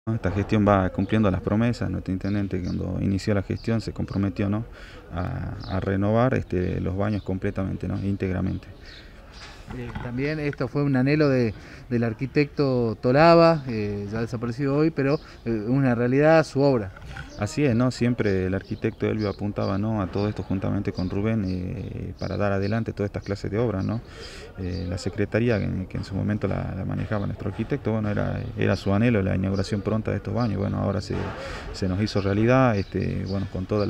Esta gestión va cumpliendo las promesas. Nuestro intendente cuando inició la gestión se comprometió, ¿no?, a renovar los baños completamente, ¿no?, íntegramente. También esto fue un anhelo del arquitecto Tolaba, ya desaparecido hoy, pero una realidad su obra. Así es, ¿no? Siempre el arquitecto Elvio apuntaba, ¿no?, a todo esto juntamente con Rubén para dar adelante todas estas clases de obras, ¿no? La secretaría que en su momento la manejaba nuestro arquitecto, bueno, era su anhelo la inauguración pronta de estos baños. Bueno, ahora se nos hizo realidad, bueno,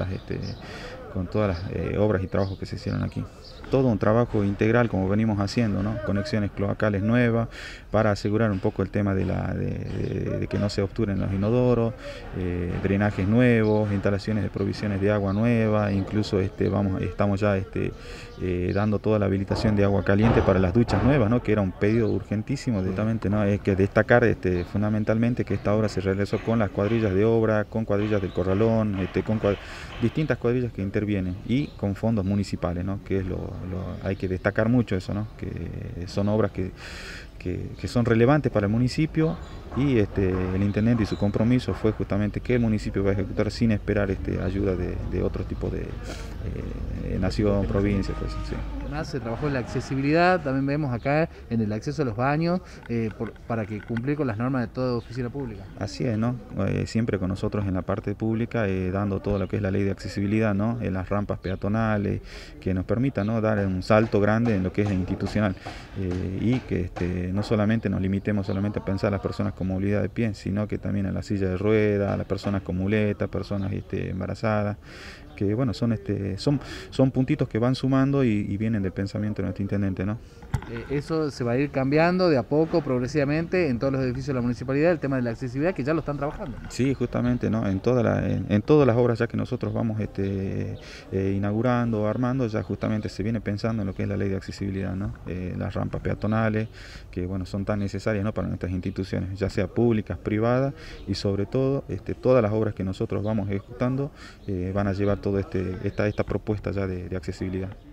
con todas las obras y trabajos que se hicieron aquí. Todo un trabajo integral como venimos haciendo, ¿no? Conexiones cloacales nuevas para asegurar un poco el tema de que no se obturen los inodoros, drenajes nuevos, instalaciones de provisiones de agua nueva, incluso estamos ya dando toda la habilitación de agua caliente para las duchas nuevas, ¿no?, que era un pedido urgentísimo directamente, ¿no? Es que destacar fundamentalmente que esta obra se realizó con las cuadrillas de obra, con cuadrillas del Corralón, distintas cuadrillas que intervienen y con fondos municipales, ¿no?, que es hay que destacar mucho eso, ¿no?, que son obras que son relevantes para el municipio y el intendente y su compromiso fue justamente que el municipio va a ejecutar sin esperar ayuda de otro tipo de nación, provincia, pues, sí. Además se trabajó en la accesibilidad, también vemos acá en el acceso a los baños, para que cumplir con las normas de toda oficina pública. Así es, ¿no? Siempre con nosotros en la parte pública, dando todo lo que es la ley de accesibilidad, ¿no?, en las rampas peatonales, que nos permita, ¿no?, dar un salto grande en lo que es institucional y que no solamente nos limitemos solamente a pensar a las personas con movilidad de pie, sino que también a la silla de ruedas, a las personas con muletas, personas embarazadas, que bueno, son puntitos que van sumando y vienen del pensamiento de nuestro intendente, ¿no? Eso se va a ir cambiando de a poco, progresivamente, en todos los edificios de la municipalidad, el tema de la accesibilidad, que ya lo están trabajando. Sí, justamente, ¿no? En todas las obras ya que nosotros vamos inaugurando, armando, ya justamente se viene pensando en lo que es la ley de accesibilidad, ¿no? Las rampas peatonales, que bueno, son tan necesarias, ¿no?, para nuestras instituciones, ya sea públicas, privadas, y sobre todo todas las obras que nosotros vamos ejecutando van a llevar toda esta propuesta ya de accesibilidad.